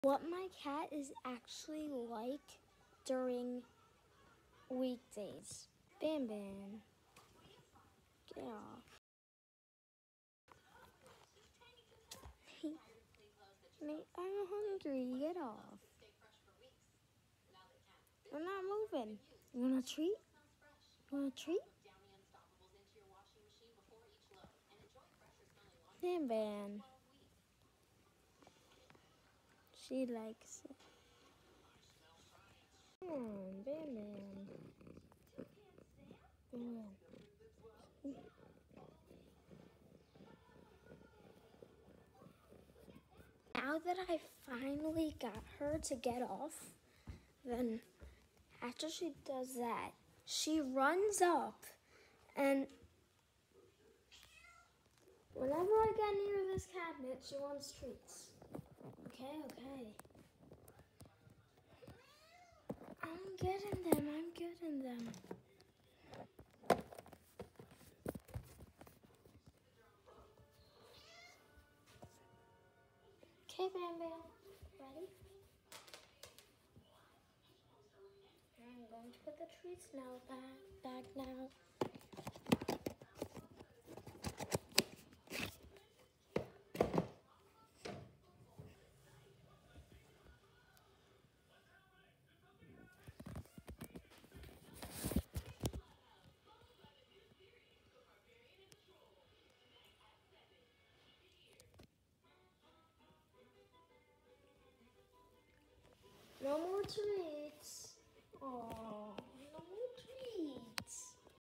What my cat is actually like during weekdays. Bam Bam, get off. Mate, I'm hungry, get off. We're not moving. You want a treat? You want a treat? Bam Bam. She likes it. Come on, Bam Bam. Bam Bam. Now that I finally got her to get off, then after she does that, she runs up and whenever I get near this cabinet, she wants treats. Okay. I'm getting them. Okay, Bam Bam, ready? I'm going to put the treats now back now.